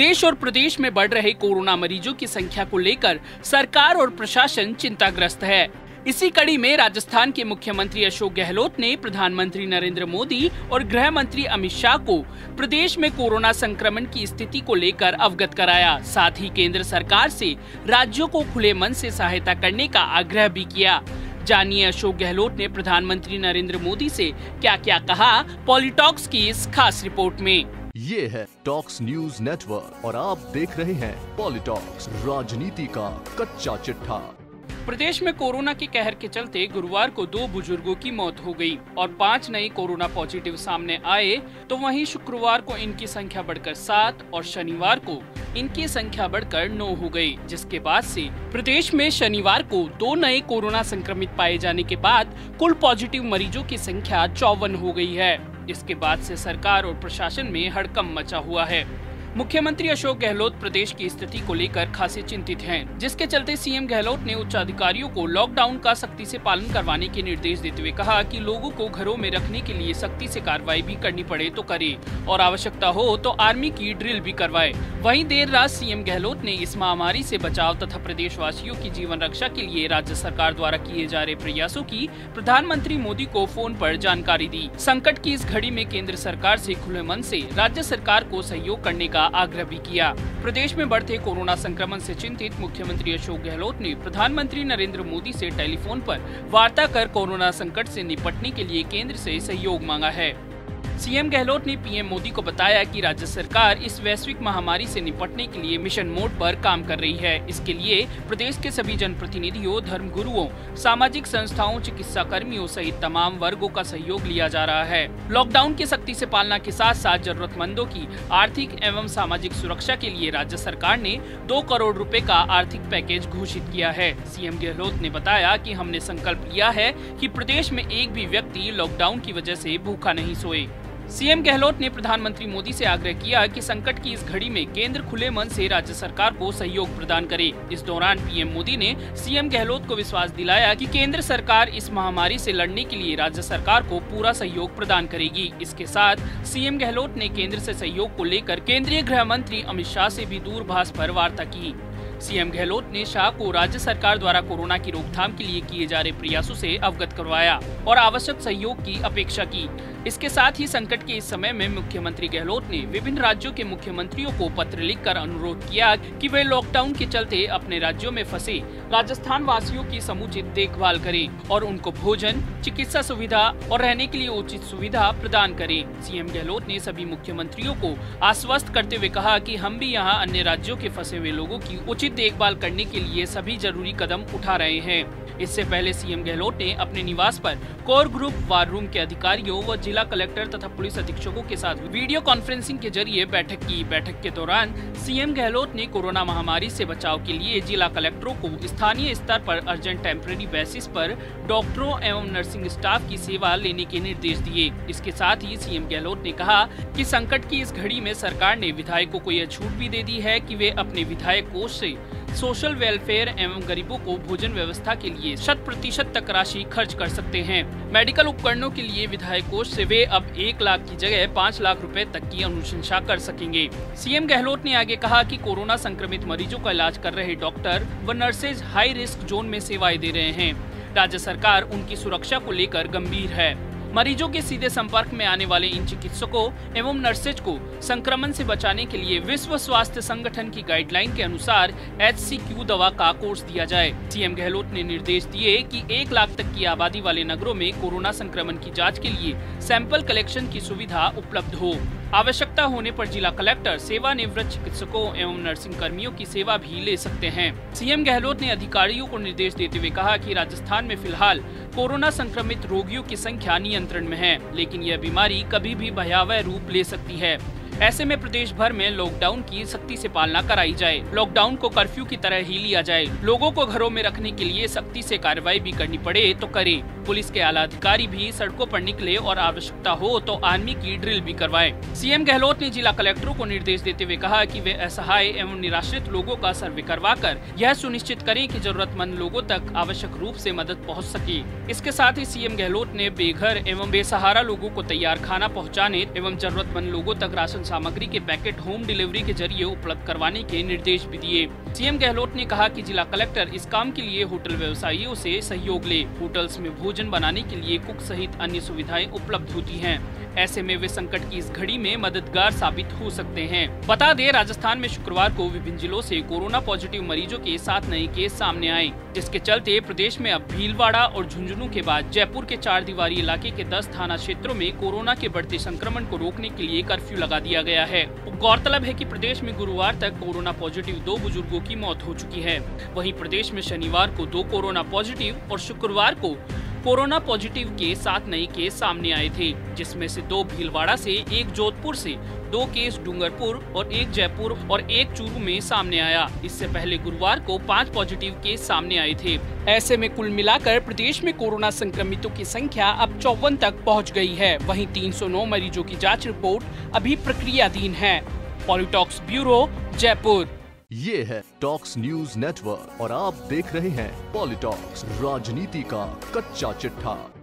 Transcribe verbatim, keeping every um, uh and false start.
देश और प्रदेश में बढ़ रहे कोरोना मरीजों की संख्या को लेकर सरकार और प्रशासन चिंताग्रस्त है। इसी कड़ी में राजस्थान के मुख्यमंत्री अशोक गहलोत ने प्रधानमंत्री नरेंद्र मोदी और गृह मंत्री अमित शाह को प्रदेश में कोरोना संक्रमण की स्थिति को लेकर अवगत कराया। साथ ही केंद्र सरकार से राज्यों को खुले मन से सहायता करने का आग्रह भी किया। जानिए अशोक गहलोत ने प्रधानमंत्री नरेंद्र मोदी से क्या क्या कहा, पॉलिटॉक्स की इस खास रिपोर्ट में। ये है टॉक्स न्यूज नेटवर्क और आप देख रहे हैं पॉलिटॉक्स, राजनीति का कच्चा चिट्ठा। प्रदेश में कोरोना के कहर के चलते गुरुवार को दो बुजुर्गों की मौत हो गई और पाँच नए कोरोना पॉजिटिव सामने आए, तो वहीं शुक्रवार को इनकी संख्या बढ़कर सात और शनिवार को इनकी संख्या बढ़कर नौ हो गई, जिसके बाद से प्रदेश में शनिवार को दो नए कोरोना संक्रमित पाए जाने के बाद कुल पॉजिटिव मरीजों की संख्या चौवन हो गई है। इसके बाद से सरकार और प्रशासन में हड़कंप मचा हुआ है। मुख्यमंत्री अशोक गहलोत प्रदेश की स्थिति को लेकर खासे चिंतित हैं, जिसके चलते सीएम गहलोत ने उच्च अधिकारियों को लॉकडाउन का सख्ती से पालन करवाने के निर्देश देते हुए कहा कि लोगों को घरों में रखने के लिए सख्ती से कार्रवाई भी करनी पड़े तो करे और आवश्यकता हो तो आर्मी की ड्रिल भी करवाए। वहीं देर रात सीएम गहलोत ने इस महामारी से बचाव तथा प्रदेशवासियों की जीवन रक्षा के लिए राज्य सरकार द्वारा किए जा रहे प्रयासों की प्रधानमंत्री मोदी को फोन पर जानकारी दी। संकट की इस घड़ी में केंद्र सरकार से खुले मन से राज्य सरकार को सहयोग करने का आग्रह भी किया। प्रदेश में बढ़ते कोरोना संक्रमण से चिंतित मुख्यमंत्री अशोक गहलोत ने प्रधानमंत्री नरेंद्र मोदी से टेलीफोन पर वार्ता कर कोरोना संकट से निपटने के लिए केंद्र से सहयोग मांगा है। सीएम गहलोत ने पीएम मोदी को बताया कि राज्य सरकार इस वैश्विक महामारी से निपटने के लिए मिशन मोड पर काम कर रही है। इसके लिए प्रदेश के सभी जनप्रतिनिधियों, धर्मगुरुओं, सामाजिक संस्थाओं, चिकित्सा कर्मियों सहित तमाम वर्गों का सहयोग लिया जा रहा है। लॉकडाउन की सख्ती से पालना के साथ साथ जरूरतमंदों की आर्थिक एवं सामाजिक सुरक्षा के लिए राज्य सरकार ने दो करोड़ रुपए का आर्थिक पैकेज घोषित किया है। सीएम गहलोत ने बताया कि हमने संकल्प लिया है कि प्रदेश में एक भी व्यक्ति लॉकडाउन की वजह से भूखा नहीं सोए। सीएम गहलोत ने प्रधानमंत्री मोदी से आग्रह किया कि संकट की इस घड़ी में केंद्र खुले मन से राज्य सरकार को सहयोग प्रदान करे। इस दौरान पीएम मोदी ने सीएम गहलोत को विश्वास दिलाया कि केंद्र सरकार इस महामारी से लड़ने के लिए राज्य सरकार को पूरा सहयोग प्रदान करेगी। इसके साथ सीएम गहलोत ने केंद्र से सहयोग को लेकर केंद्रीय गृह मंत्री अमित शाह से भी दूरभाष पर वार्ता की। सीएम गहलोत ने शाह को राज्य सरकार द्वारा कोरोना की रोकथाम के लिए किए जा रहे प्रयासों से अवगत करवाया और आवश्यक सहयोग की अपेक्षा की। इसके साथ ही संकट के इस समय में मुख्यमंत्री गहलोत ने विभिन्न राज्यों के मुख्यमंत्रियों को पत्र लिखकर अनुरोध किया कि वे लॉकडाउन के चलते अपने राज्यों में फंसे राजस्थान वासियों की समुचित देखभाल करें और उनको भोजन, चिकित्सा सुविधा और रहने के लिए उचित सुविधा प्रदान करें। सीएम गहलोत ने सभी मुख्यमंत्रियों को आश्वस्त करते हुए कहा कि हम भी यहाँ अन्य राज्यों के फंसे हुए लोगों की उचित देखभाल करने के लिए सभी जरूरी कदम उठा रहे हैं। इससे पहले सीएम गहलोत ने अपने निवास पर कोर ग्रुप वार रूम के अधिकारियों व जिला कलेक्टर तथा पुलिस अधीक्षकों के साथ वीडियो कॉन्फ्रेंसिंग के जरिए बैठक की। बैठक के दौरान सीएम गहलोत ने कोरोना महामारी से बचाव के लिए जिला कलेक्टरों को स्थानीय स्तर पर अर्जेंट टेम्परेरी बेसिस पर डॉक्टरों एवं नर्सिंग स्टाफ की सेवा लेने के निर्देश दिए। इसके साथ ही सीएम गहलोत ने कहा कि संकट की इस घड़ी में सरकार ने विधायकों को यह छूट भी दे दी है कि वे अपने विधायक कोष से सोशल वेलफेयर एवं गरीबों को भोजन व्यवस्था के लिए शत प्रतिशत तक राशि खर्च कर सकते हैं। मेडिकल उपकरणों के लिए विधायक कोष से वे अब एक लाख की जगह पाँच लाख रुपए तक की अनुशंसा कर सकेंगे। सीएम गहलोत ने आगे कहा कि कोरोना संक्रमित मरीजों का इलाज कर रहे डॉक्टर व नर्सेज हाई रिस्क जोन में सेवाएं दे रहे हैं। राज्य सरकार उनकी सुरक्षा को लेकर गंभीर है। मरीजों के सीधे संपर्क में आने वाले इन चिकित्सकों एवं नर्सेज को संक्रमण से बचाने के लिए विश्व स्वास्थ्य संगठन की गाइडलाइन के अनुसार एच सी क्यू दवा का कोर्स दिया जाए। सीएम गहलोत ने निर्देश दिए कि एक लाख तक की आबादी वाले नगरों में कोरोना संक्रमण की जांच के लिए सैंपल कलेक्शन की सुविधा उपलब्ध हो। आवश्यकता होने पर जिला कलेक्टर सेवानिवृत्त चिकित्सकों एवं नर्सिंग कर्मियों की सेवा भी ले सकते हैं। सीएम गहलोत ने अधिकारियों को निर्देश देते हुए कहा कि राजस्थान में फिलहाल कोरोना संक्रमित रोगियों की संख्या नियंत्रण में है, लेकिन यह बीमारी कभी भी भयावह रूप ले सकती है। ऐसे में प्रदेश भर में लॉकडाउन की सख्ती से पालना कराई जाए। लॉकडाउन को कर्फ्यू की तरह ही लिया जाए। लोगों को घरों में रखने के लिए सख्ती से कार्रवाई भी करनी पड़े तो करे। पुलिस के आला अधिकारी भी सड़कों पर निकले और आवश्यकता हो तो आर्मी की ड्रिल भी करवाएं। सीएम गहलोत ने जिला कलेक्टरों को निर्देश देते हुए कहा कि वे असहाय एवं निराश्रित लोगों का सर्वे करवाकर यह सुनिश्चित करें कि जरूरतमंद लोगों तक आवश्यक रूप से मदद पहुंच सके। इसके साथ ही सीएम गहलोत ने बेघर एवं बेसहारा लोगों को तैयार खाना पहुंचाने एवं जरूरतमंद लोगों तक राशन सामग्री के पैकेट होम डिलीवरी के जरिए उपलब्ध करवाने के निर्देश भी दिए। सीएम गहलोत ने कहा कि जिला कलेक्टर इस काम के लिए होटल व्यवसायियों से सहयोग ले। होटल्स में भोजन बनाने के लिए कुक सहित अन्य सुविधाएं उपलब्ध होती हैं। ऐसे में वे संकट की इस घड़ी में मददगार साबित हो सकते हैं। बता दें, राजस्थान में शुक्रवार को विभिन्न जिलों से कोरोना पॉजिटिव मरीजों के सात नए केस सामने आए, जिसके चलते प्रदेश में अब भीलवाड़ा और झुंझुनू के बाद जयपुर के चार दीवारी इलाके के दस थाना क्षेत्रों में कोरोना के बढ़ते संक्रमण को रोकने के लिए कर्फ्यू लगा दिया गया है। गौरतलब है कि प्रदेश में गुरुवार तक कोरोना पॉजिटिव दो बुजुर्गों की मौत हो चुकी है। वहीं प्रदेश में शनिवार को दो कोरोना पॉजिटिव और शुक्रवार को कोरोना पॉजिटिव के सात नए केस सामने आए थे, जिसमें से दो भीलवाड़ा से, एक जोधपुर से, दो केस डूंगरपुर और एक जयपुर और एक चूरू में सामने आया। इससे पहले गुरुवार को पाँच पॉजिटिव केस सामने आए थे। ऐसे में कुल मिलाकर प्रदेश में कोरोना संक्रमितों की संख्या अब चौवन तक पहुंच गई है। वहीं तीन सौ नौ मरीजों की जांच रिपोर्ट अभी प्रक्रियाधीन है। Politalks bureau, Jaipur. ये है टॉक्स न्यूज नेटवर्क और आप देख रहे हैं पॉलिटॉक्स, राजनीति का कच्चा चिट्ठा।